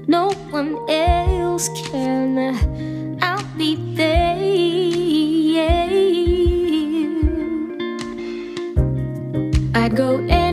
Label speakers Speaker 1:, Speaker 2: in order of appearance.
Speaker 1: no one else can. I'll be there. I'd go